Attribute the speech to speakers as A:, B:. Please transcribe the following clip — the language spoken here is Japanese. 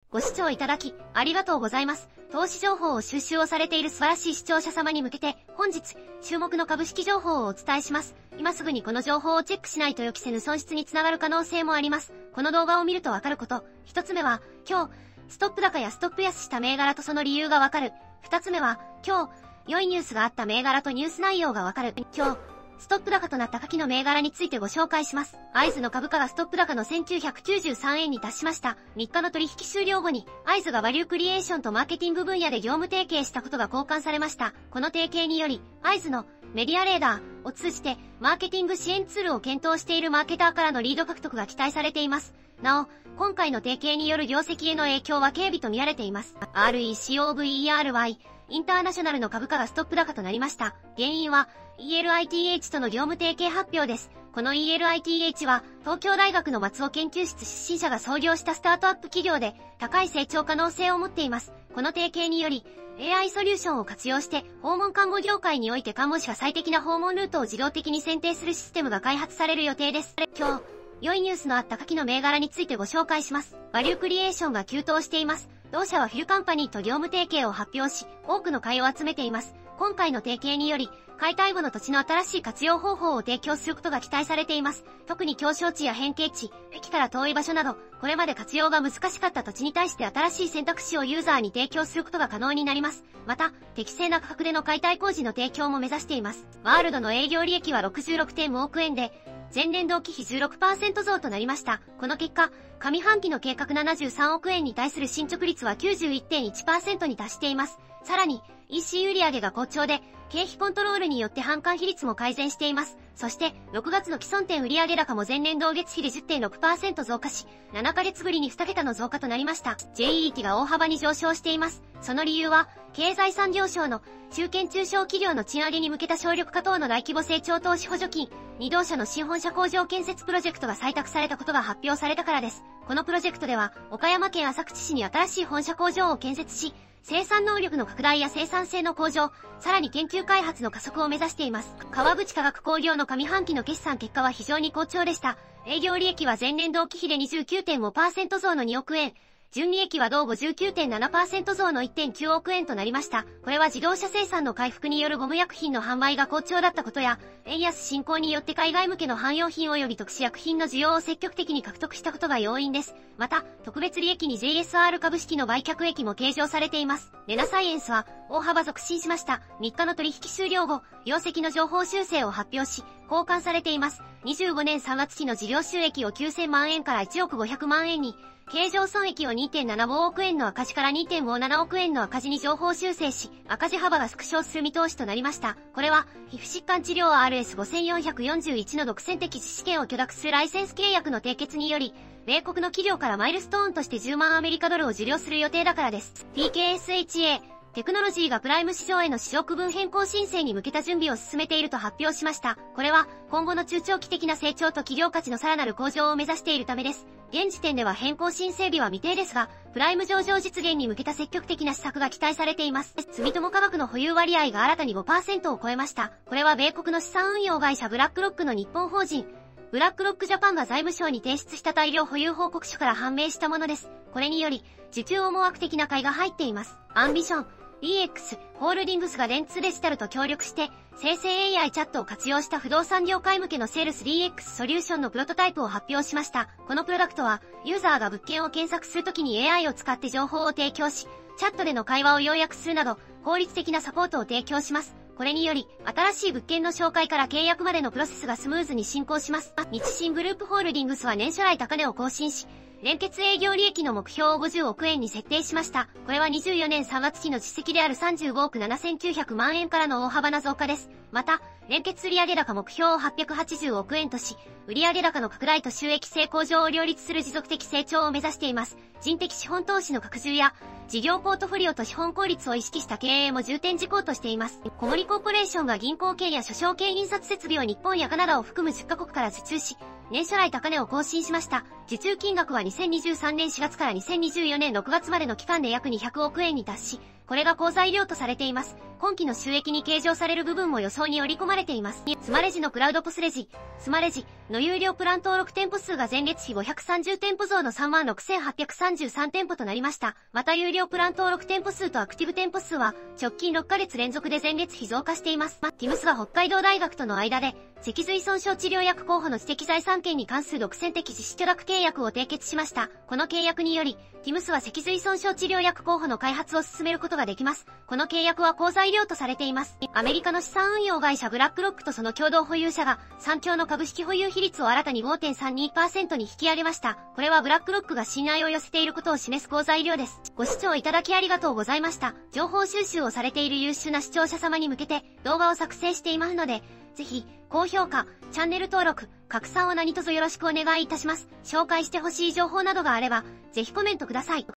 A: ご視聴いただき、ありがとうございます。投資情報を収集をされている素晴らしい視聴者様に向けて、本日、注目の株式情報をお伝えします。今すぐにこの情報をチェックしないと予期せぬ損失につながる可能性もあります。この動画を見るとわかること。一つ目は、今日、ストップ高やストップ安した銘柄とその理由がわかる。二つ目は、今日、良いニュースがあった銘柄とニュース内容がわかる。今日、ストップ高となった下記の銘柄についてご紹介します。アイズの株価がストップ高の1993円に達しました。3日の取引終了後に、アイズがバリュークリエーションとマーケティング分野で業務提携したことが交換されました。この提携により、アイズのメディアレーダーを通じて、マーケティング支援ツールを検討しているマーケターからのリード獲得が期待されています。なお、今回の提携による業績への影響は軽微と見られています。RECOVERY、インターナショナルの株価がストップ高となりました。原因は、ELITH との業務提携発表です。この ELITH は、東京大学の松尾研究室出身者が創業したスタートアップ企業で、高い成長可能性を持っています。この提携により、AI ソリューションを活用して、訪問看護業界において看護師が最適な訪問ルートを自動的に選定するシステムが開発される予定です。今日、良いニュースのあった下記の銘柄についてご紹介します。バリュークリエーションが急騰しています。同社はフィルカンパニーと業務提携を発表し、多くの買いを集めています。今回の提携により、解体後の土地の新しい活用方法を提供することが期待されています。特に狭小地や変形地、駅から遠い場所など、これまで活用が難しかった土地に対して新しい選択肢をユーザーに提供することが可能になります。また、適正な価格での解体工事の提供も目指しています。ワールドの営業利益は 66.5 億円で、前年同期比 16% 増となりました。この結果、上半期の計画73億円に対する進捗率は 91.1% に達しています。さらに、EC 売上が好調で、経費コントロールによって販管比率も改善しています。そして、6月の既存店売上高も前年同月比で 10.6% 増加し、7ヶ月ぶりに2桁の増加となりました。JET が大幅に上昇しています。その理由は、経済産業省の中堅中小企業の賃上げに向けた省力化等の大規模成長投資補助金、2同社の新本社工場建設プロジェクトが採択されたことが発表されたからです。このプロジェクトでは、岡山県浅口市に新しい本社工場を建設し、生産能力の拡大や生産性の向上、さらに研究開発の加速を目指しています。川口化学工業の上半期の決算結果は非常に好調でした。営業利益は前年同期比で 29.5% 増の2億円。純利益は同 59.7% 増の 1.9 億円となりました。これは自動車生産の回復によるゴム薬品の販売が好調だったことや、円安進行によって海外向けの汎用品及び特殊薬品の需要を積極的に獲得したことが要因です。また、特別利益に JSR 株式の売却益も計上されています。レナサイエンスは大幅続伸しました。3日の取引終了後、業績の情報修正を発表し、交換されています。25年3月期の事業収益を9000万円から1億500万円に、経常損益を 2.75 億円の赤字から 2.57 億円の赤字に上方修正し、赤字幅が縮小する見通しとなりました。これは、皮膚疾患治療 RS5441 の独占的実施権を許諾するライセンス契約の締結により、米国の企業からマイルストーンとして10万アメリカドルを受領する予定だからです。TKSHAテクノロジーがプライム市場への市場区分変更申請に向けた準備を進めていると発表しました。これは、今後の中長期的な成長と企業価値のさらなる向上を目指しているためです。現時点では変更申請日は未定ですが、プライム上場実現に向けた積極的な施策が期待されています。住友化学の保有割合が新たに 5% を超えました。これは米国の資産運用会社ブラックロックの日本法人、ブラックロックジャパンが財務省に提出した大量保有報告書から判明したものです。これにより、受注思惑的な買いが入っています。アンビション、DX、ホールディングスが電通デジタルと協力して、生成 AI チャットを活用した不動産業界向けのセールス DX ソリューションのプロトタイプを発表しました。このプロダクトは、ユーザーが物件を検索するときに AI を使って情報を提供し、チャットでの会話を要約するなど、効率的なサポートを提供します。これにより、新しい物件の紹介から契約までのプロセスがスムーズに進行します。日清グループホールディングスは年初来高値を更新し、連結営業利益の目標を50億円に設定しました。これは24年3月期の実績である35億7900万円からの大幅な増加です。また、連結売上高目標を880億円とし、売上高の拡大と収益性向上を両立する持続的成長を目指しています。人的資本投資の拡充や、事業ポートフォリオと資本効率を意識した経営も重点事項としています。小森コーポレーションが銀行券や諸証券印刷設備を日本やカナダを含む10カ国から受注し、年初来高値を更新しました。受注金額は2023年4月から2024年6月までの期間で約200億円に達し、 これが好材料とされています。今期の収益に計上される部分も予想に織り込まれています。スマレジのクラウドポスレジ、スマレジの有料プラン登録店舗数が前月比530店舗増の36,833店舗となりました。また有料プラン登録店舗数とアクティブ店舗数は直近6ヶ月連続で前月比増加しています。TIMS が北海道大学との間で脊髄損傷治療薬候補の知的財産権に関する独占的実施許諾契約を締結しました。この契約により、TIMS は脊髄損傷治療薬候補の開発を進めることができます。この契約は好材料とされています。アメリカの資産運用会社ブラックロックとその共同保有者が、三強の株式保有比率を新たに 5.32% に引き上げました。これはブラックロックが信頼を寄せていることを示す好材料です。ご視聴いただきありがとうございました。情報収集をされている優秀な視聴者様に向けて動画を作成していますので、ぜひ、高評価、チャンネル登録、拡散を何卒よろしくお願いいたします。紹介してほしい情報などがあれば、ぜひコメントください。